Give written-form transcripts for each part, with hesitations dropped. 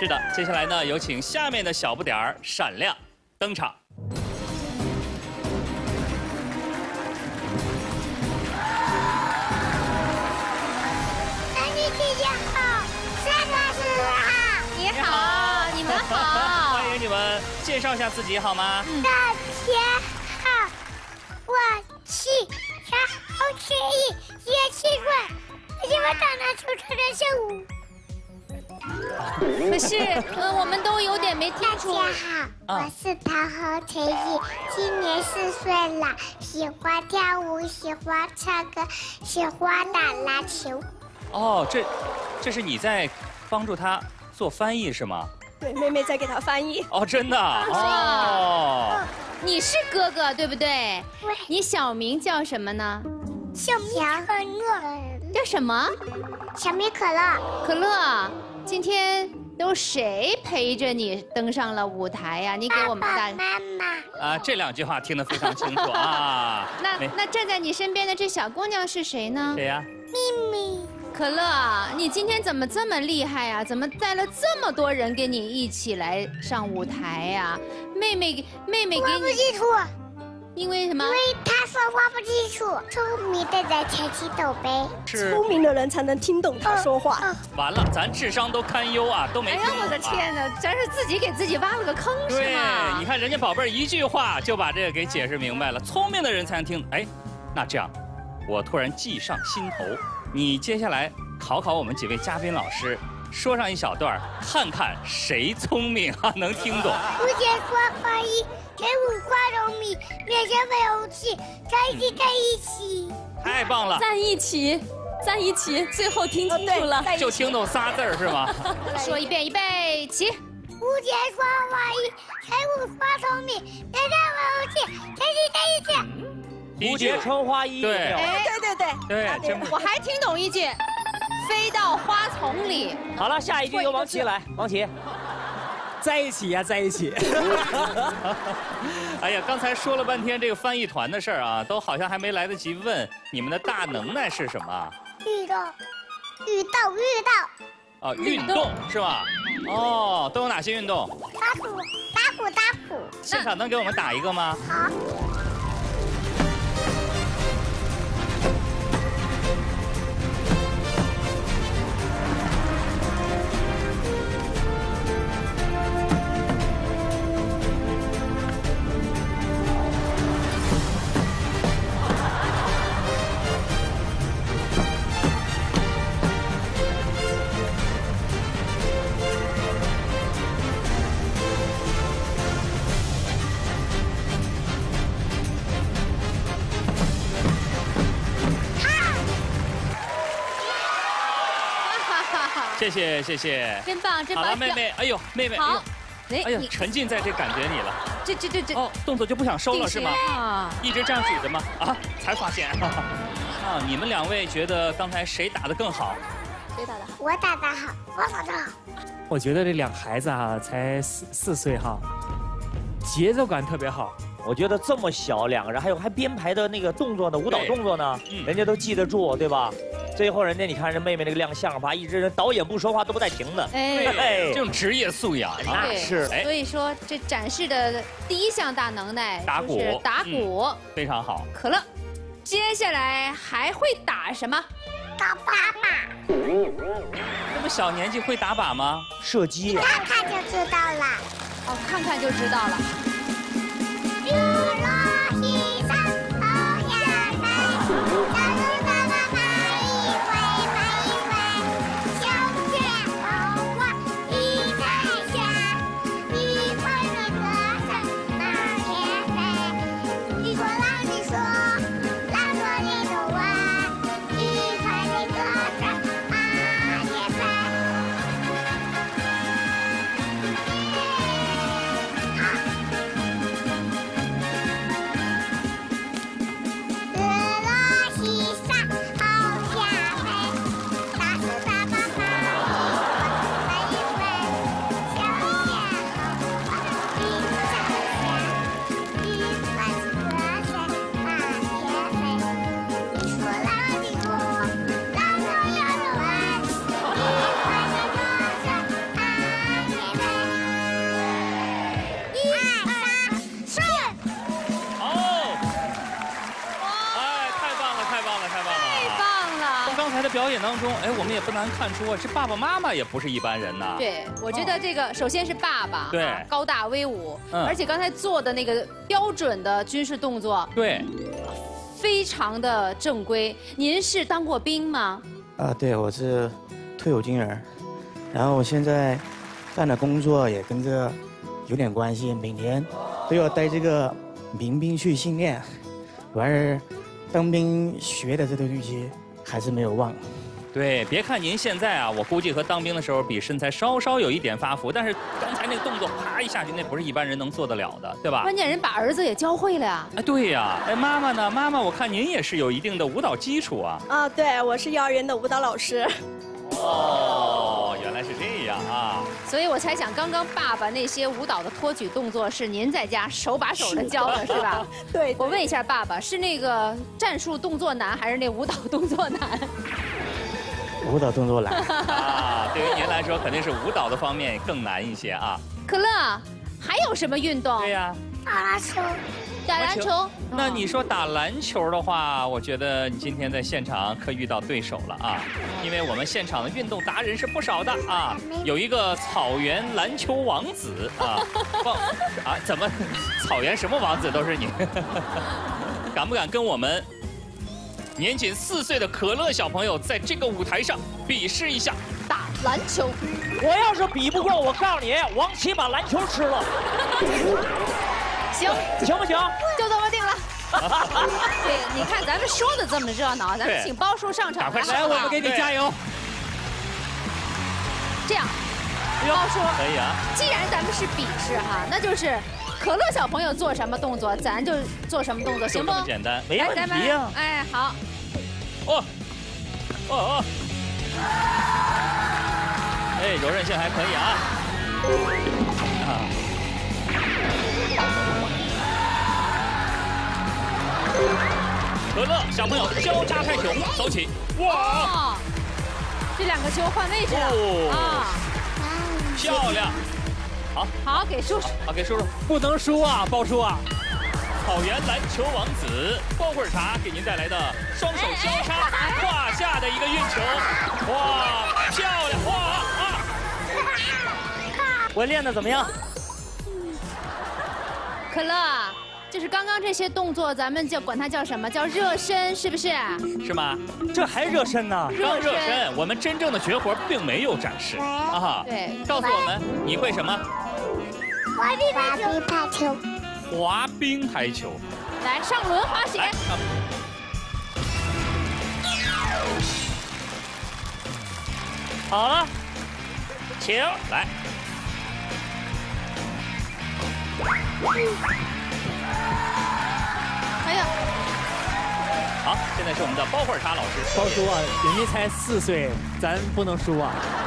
是的，接下来呢，有请下面的小不点儿闪亮登场。 安妮姐姐好，帅哥叔叔好， 你好，你们好， 欢迎你们，介绍一下自己好吗？ 大家好，我是小红旗乐器馆，我喜欢长得丑丑的小舞。 可是我们都有点没听出。 大家好，我是桃红陈毅，今年4岁了，喜欢跳舞，喜欢唱歌，喜欢打篮球。 哦，这是你在帮助他做翻译是吗？ 对，妹妹在给他翻译。 哦，真的哦。 你是哥哥对不对？ 对。 你小名叫什么呢？ 小米可乐。 叫什么？ 小米可乐。 可乐，今天都谁陪着你登上了舞台呀？你给我们爸爸妈妈。 啊，这2句话听得非常清楚啊。 那站在你身边的这小姑娘是谁呢？ 谁呀？ 咪咪。 可乐，你今天怎么这么厉害啊？怎么带了这么多人跟你一起来上舞台呀？妹妹给你。 我不清楚。 因为什么？ 因为他说话不清楚。聪明的人才听懂呗。 聪明的人才能听懂他说话。 完了，咱智商都堪忧啊，都没听懂。 哎呀，我的天哪，咱是自己给自己挖了个坑是吗？ 对，你看人家宝贝儿一句话就把这个给解释明白了。聪明的人才能听。哎，那这样，我突然记上心头。你接下来考考我们几位嘉宾老师，说上一小段，看看谁聪明啊，能听懂。 无解说话一，天五花容米，面前没有气，在一起。 太棒了， 在一起，最后听清楚了， 就听懂仨字儿是吗？ 说一遍，预备起。 无解说话一，天五花容米，面前没有气，在一起。 蝴蝶穿花衣。 对， 哎， 对， 我还听懂一句，飞到花丛里。 好了，下一句由王琦来，王琦。 在一起呀，在一起。 哎呀，刚才说了半天这个翻译团的事儿啊，都好像还没来得及问你们的大能耐是什么？ 遇到。 哦，运动是吧？哦，都有哪些运动？ 打鼓。 现场能给我们打一个吗？ 好。 谢谢， 真棒。 好了，妹妹，哎呦，妹妹， 好， 哎呀，沉浸在这感觉里了。 这哦，动作就不想收了是吗？一直这样举着吗？啊，才发现。啊，你们2位觉得刚才谁打得更好？ 谁打的好？ 我打得好，我打得好。 我觉得这2孩子啊，才4岁哈，节奏感特别好。 我觉得这么小2个人，还编排的那个动作呢，舞蹈动作呢，人家都记得住，对吧？最后人家你看人妹妹那个亮相吧，一直人导演不说话都不带停的。 哎，这种职业素养啊， 是。 所以说这展示的第一项大能耐打鼓， 打鼓非常好。 可乐，接下来还会打什么？ 打靶。 这么小年纪会打靶吗？ 射击。 看看就知道了。 哦，看看就知道了。 日落西山头呀山，大路大马买一回，小雪红花一在下，一块的歌声那也飞，你说让你说，让说你都问，一块的歌声那也飞。好。 表演当中，哎，我们也不难看出啊，这爸爸妈妈也不是一般人呐。 对，我觉得这个首先是爸爸， 对， 高大威武，而且刚才做的那个标准的军事动作， 对， 非常的正规。您是当过兵吗？ 对，我是退伍军人，然后我现在干的工作也跟这有点关系，每年都要带这个民兵去训练，完事当兵学的这东西还是没有忘。 对，别看您现在啊，我估计和当兵的时候比身材稍稍有一点发福，但是刚才那个动作啪一下去，那不是一般人能做得了的，对吧？ 关键人把儿子也教会了呀。 哎，对呀，哎，妈妈呢？妈妈，我看您也是有一定的舞蹈基础啊。 对，我是幼儿园的舞蹈老师。 哦，原来是这样啊！ 所以我猜想，刚刚爸爸那些舞蹈的托举动作是您在家手把手的教的，是吧？ 对。 我问一下爸爸，是那个战术动作难，还是那舞蹈动作难？ 舞蹈动作难啊，对于您来说肯定是舞蹈的方面更难一些啊。 可乐，还有什么运动？ 对呀， 打篮球。 打篮球。 那你说打篮球的话，我觉得你今天在现场可遇到对手了啊，因为我们现场的运动达人是不少的啊，有一个草原篮球王子啊，怎么草原什么王子都是你？敢不敢跟我们年仅4岁的可乐小朋友在这个舞台上比试一下打篮球？ 我要是比不过，我告诉你，王琦把篮球吃了。 行不行？ 就这么定了。对，你看咱们说的这么热闹，咱们请包叔上场。 来， 我们给你加油。 这样，包叔可以啊。 既然咱们是比试哈，那就是可乐小朋友做什么动作，咱就做什么动作，行不？ 就这么简单， 没问题呀。 哎，好。 哎，柔韧性还可以啊。可乐小朋友交叉开球，走起！哇！ 这2个球换位置了啊！ 漂亮！ 好，给叔叔。 好，给叔叔。 不能输啊，包叔啊！ 草原篮球王子包会儿茶给您带来的双手交叉胯下的一个运球，哇，漂亮！哇啊！ 我练的怎么样？ 可乐，就是刚刚这些动作，咱们就管它叫什么？叫热身，是不是？ 是吗？ 这还热身呢？ 刚热身，我们真正的绝活并没有展示啊！ 对， 告诉我们你会什么？ 滑冰排球。 滑冰排球。 来，上轮滑鞋。 好了，请来。 哎呀， 好，现在是我们的包会儿茶老师。 包叔啊，人家才4岁，咱不能输啊。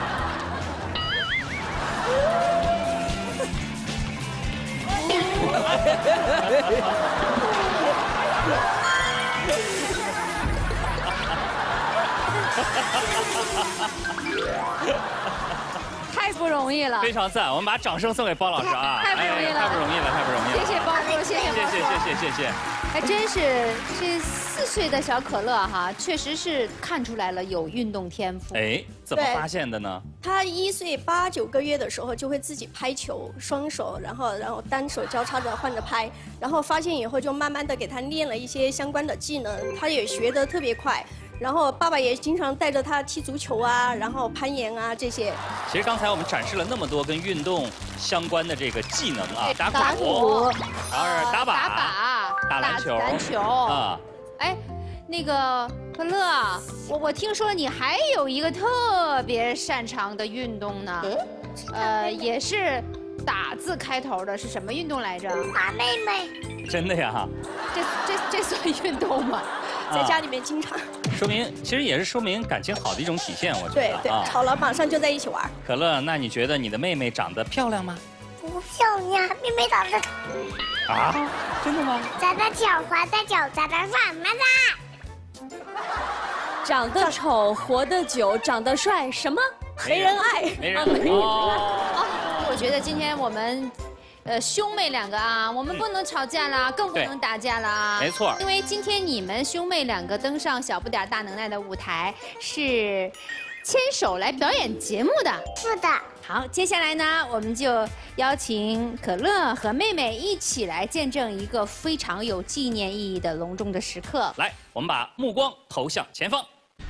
太不容易了， 非常赞，我们把掌声送给包老师啊！ 太不容易了， 太不容易了，太不容易了！ 谢谢包叔，谢谢包叔， 谢谢。 还真是这4岁的小可乐哈，确实是看出来了有运动天赋。 哎，怎么发现的呢？ 他1岁8、9个月的时候就会自己拍球，双手，然后单手交叉着换着拍，然后发现以后就慢慢的给他练了一些相关的技能，他也学得特别快。然后爸爸也经常带着他踢足球啊，然后攀岩啊这些。 其实刚才我们展示了那么多跟运动相关的这个技能啊，打鼓， 然后打靶、打篮球啊。 哎，那个可乐，我听说你还有一个特别擅长的运动呢，也是打字开头的，是什么运动来着？ 打妹妹。 真的呀？ 这算运动吗？ 在家里面经常。 说明其实也是说明感情好的一种体现，我觉得。 对，好了马上就在一起玩。 可乐，那你觉得你的妹妹长得漂亮吗？ 不漂亮，妹妹长得啊？真的吗？ 长得狡猾的脚，长得什么的？ 长得丑，活得久，长得帅，什么？ 没人爱。 没人爱。 我觉得今天我们兄妹2个啊，我们不能吵架啦，更不能打架啦。 没错。 因为今天你们兄妹2个登上小不点大能耐的舞台，是牵手来表演节目的。 是的。 好，接下来呢，我们就邀请可乐和妹妹一起来见证一个非常有纪念意义的隆重的时刻。 来，我们把目光投向前方。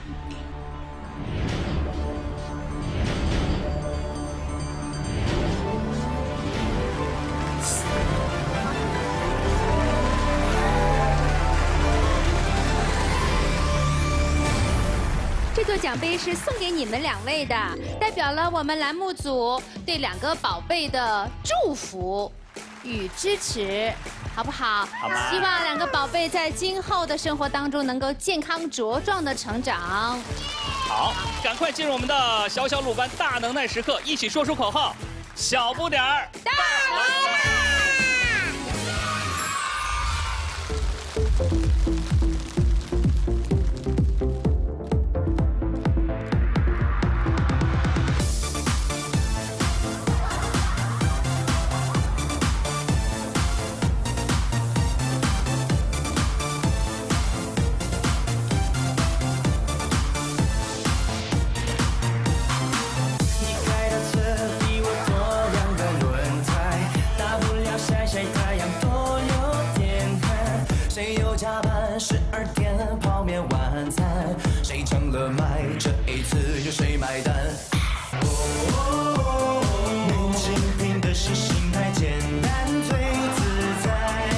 这座奖杯是送给你们2位的，代表了我们栏目组对2个宝贝的祝福与支持，好不好？ 好吧。 希望2个宝贝在今后的生活当中能够健康茁壮的成长。 好，赶快进入我们的小小鲁班大能耐时刻，一起说出口号：小不点儿大能耐。 12点泡面晚餐，谁成了麦？这一次由谁买单？能倾听的是心态简单最自在。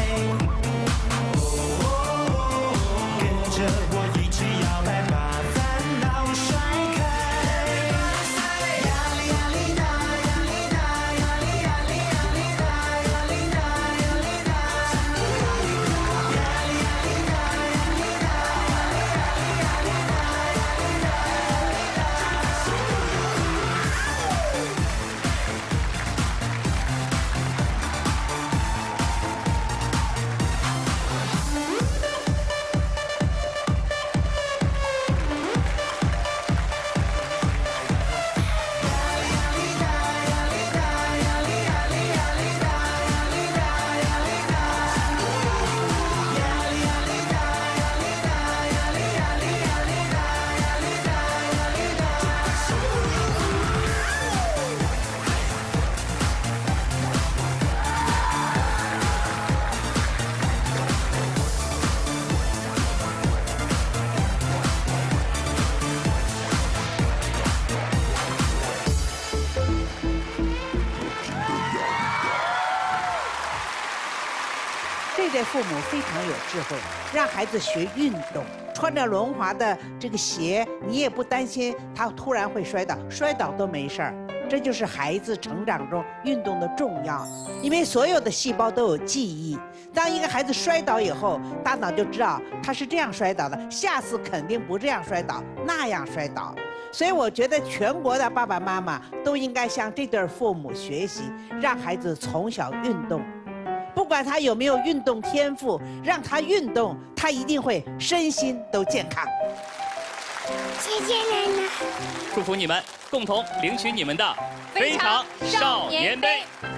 跟着我一起摇摆，把烦恼甩开。压力压力大，压力大，压力压力压力大，压力大，压力大，压力压力大。 这对父母非常有智慧，让孩子学运动，穿着轮滑的这个鞋，你也不担心他突然会摔倒，摔倒都没事儿。这就是孩子成长中运动的重要，因为所有的细胞都有记忆。当一个孩子摔倒以后，大脑就知道他是这样摔倒的，下次肯定不这样摔倒，那样摔倒。所以我觉得全国的爸爸妈妈都应该向这对父母学习，让孩子从小运动。不管他有没有运动天赋，让他运动，他一定会身心都健康。 谢谢奶奶， 祝福你们，共同领取你们的非常少年杯。